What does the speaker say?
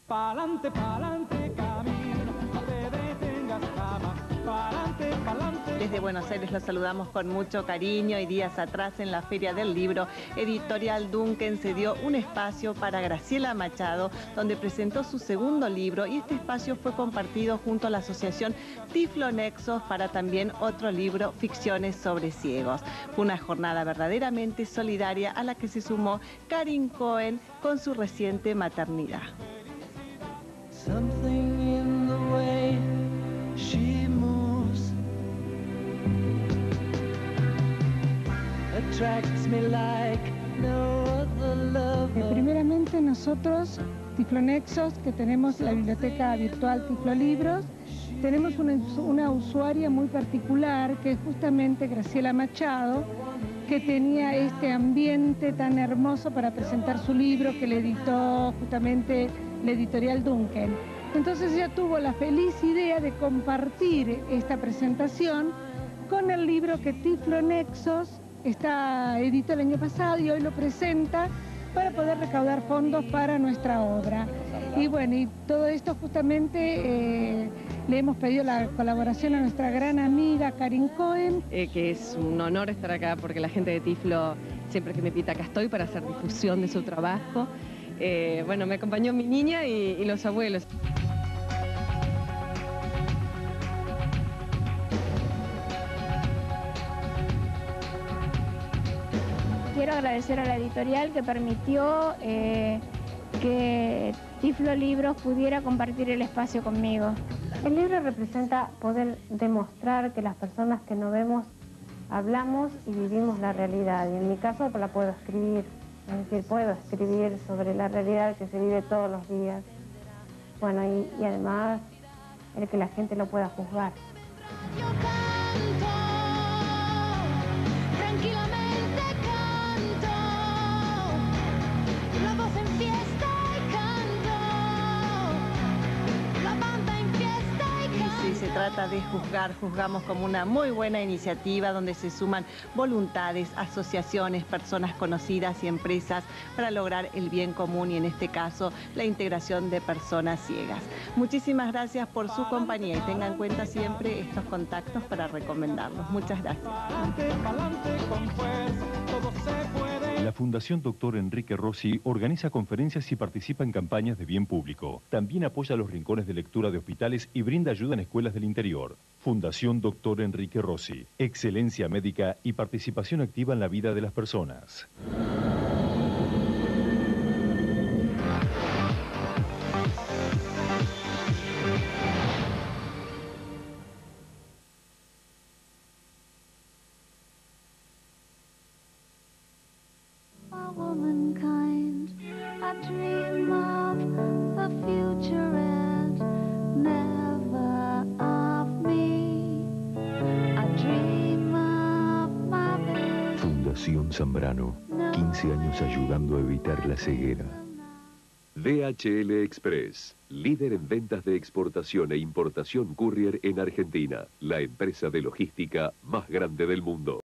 Pa'lante, pa'lante, camino, no te detengas jamás. Pa'lante, pa'lante. Desde Buenos Aires los saludamos con mucho cariño y días atrás en la Feria del Libro, Editorial Duncan se dio un espacio para Graciela Machado, donde presentó su segundo libro y este espacio fue compartido junto a la asociación Tiflonexos para también otro libro, Ficciones sobre ciegos. Fue una jornada verdaderamente solidaria a la que se sumó Karin Cohen con su reciente maternidad. Something in the way she moves attracts me like no other lover. Primeramente nosotros, Tiflonexos, que tenemos la biblioteca virtual Tiflolibros, tenemos una usuaria muy particular que es justamente Graciela Machado, que tenía este ambiente tan hermoso para presentar su libro que le editó justamente la editorial Duncan. Entonces ella tuvo la feliz idea de compartir esta presentación con el libro que Tiflonexos editó el año pasado y hoy lo presenta para poder recaudar fondos para nuestra obra. Y bueno, y todo esto justamente le hemos pedido la colaboración a nuestra gran amiga Karin Cohen. Que es un honor estar acá porque la gente de Tiflo siempre que me pita acá estoy para hacer difusión de su trabajo. Bueno, me acompañó mi niña y los abuelos. Quiero agradecer a la editorial que permitió que Tiflo Libros pudiera compartir el espacio conmigo. El libro representa poder demostrar que las personas que no vemos hablamos y vivimos la realidad, y en mi caso la puedo escribir, es decir, puedo escribir sobre la realidad que se vive todos los días. Bueno, y además el que la gente lo pueda juzgar. Yo canto, tranquilamente canto, la voz en fiesta y canto, la banda en fiesta y canto. Y si se trata de juzgar, juzgamos como una muy buena iniciativa donde se suman voluntades, asociaciones, personas conocidas y empresas para lograr el bien común y en este caso la integración de personas ciegas. Muchísimas gracias por su compañía y tengan en cuenta siempre estos contactos para recomendarlos. Muchas gracias. La Fundación Dr. Enrique Rossi organiza conferencias y participa en campañas de bien público. También apoya los rincones de lectura de hospitales y brinda ayuda en escuelas del interior. Fundación Dr. Enrique Rossi. Excelencia médica y participación activa en la vida de las personas. Womankind, I dream of the future and never of me. I dream of my best. Fundación Zambrano, 15 años ayudando a evitar la ceguera. DHL Express, líder en ventas de exportación e importación courier en Argentina, la empresa de logística más grande del mundo.